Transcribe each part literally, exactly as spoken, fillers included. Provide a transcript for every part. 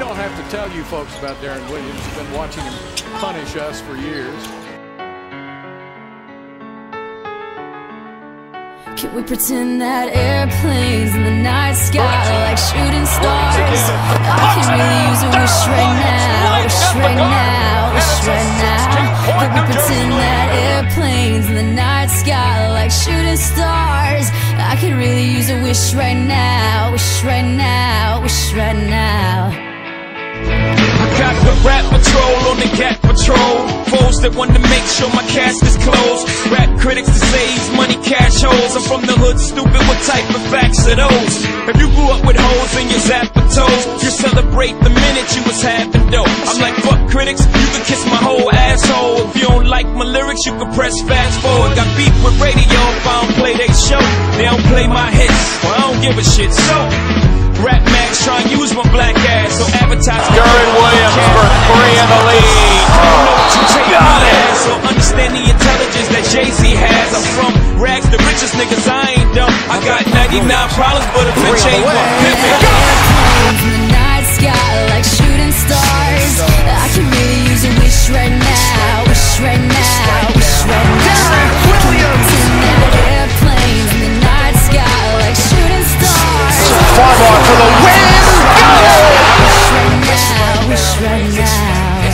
don't have to tell you folks about Deron Williams. You've been watching him punish us for years. Can we pretend that airplanes in the night sky are like shooting stars? I can really use a wish right now, wish right now, wish right now. Can we pretend that airplanes in the night sky are like shooting stars? I can really use a wish right now, wish right now, wish right now. I got the rap patrol on the cat patrol. Foes that want to make sure my cast is closed. Rap critics that say he's money cash holes. I'm from the hood, stupid, what type of facts are those? If you grew up with hoes in your zapper toes, you celebrate the minute you was having dough. I'm like, fuck critics, you can kiss my whole asshole. If you don't like my lyrics, you can press fast forward. Got beef with radio if I don't play they show. They don't play my hits, well I don't give a shit. So Rap Max try and use my black ass, so advertise. Deron Williams for three in the lead. I don't know what you take my ass, so understand the intelligence that Jay-Z has. I'm from rags, the richest niggas, I ain't dumb. I got ninety-nine problems, but a bitch ain't one. Airplanes in the night sky like shooting stars. I can really use a wish right now, wish right now, wish right now. Deron Williams. Airplanes in the night sky like shooting stars. Farmar for the win! Wish right now, wish right now.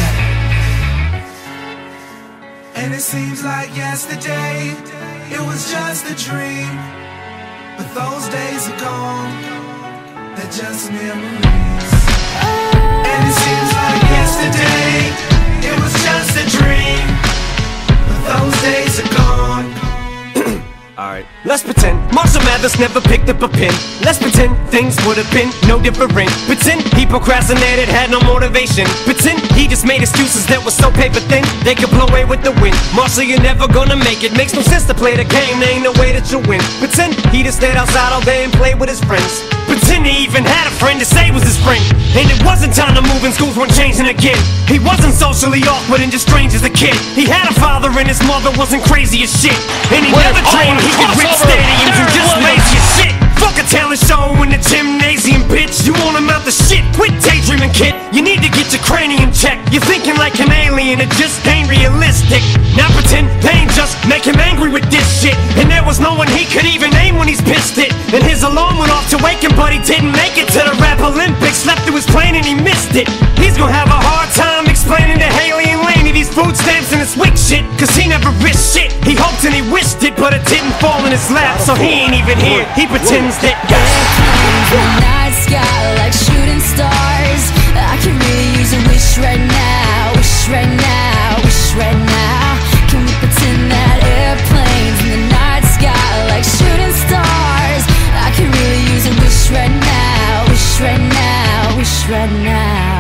And it seems like yesterday, it was just a dream. But those days are gone, they're just memories. And it seems like yesterday, it was just a dream. But those days are gone. Alright, let's pretend Marshall Mathers never picked up a pen. Let's pretend things would have been no different. Pretend he procrastinated, had no motivation. Pretend he just made excuses that were so paper thin they could blow away with the wind. Marshall, you're never gonna make it. Makes no sense to play the game, there ain't no way that you'll win. Pretend he just stayed outside all day and played with his friends. Pretend he even had a friend to say was his friend. And it wasn't time to move and schools weren't changing again. He wasn't socially awkward and just strange as a kid. He had a father and his mother wasn't crazy as shit. And he never dreamed he could rip stadiums and just lazy as shit. Fuck a talent show in the gymnasium, bitch. You want him out the shit, quit daydreaming, kid. You need to get your cranium checked. You're thinking like an alien, it just ain't realistic. Now pretend pain just make him angry with this shit. And there was no one he could even name when he's pissed it. And his alarm went off to wake him, but he didn't make it to the rap Olympics. Slept through his plane and he missed it. He's gonna have a hard time explaining to Haley and Laney these food stamps and his wick shit, cause he never risked shit. He hoped and he wished it, but it didn't fall in his lap, so he ain't even here. He pretends that Airplanes in the night sky like shooting stars. I can really use a wish right now, wish right now, wish right now. Can we pretend that airplanes in the night sky like shooting stars? I can really use a wish right now, wish right now, wish right now.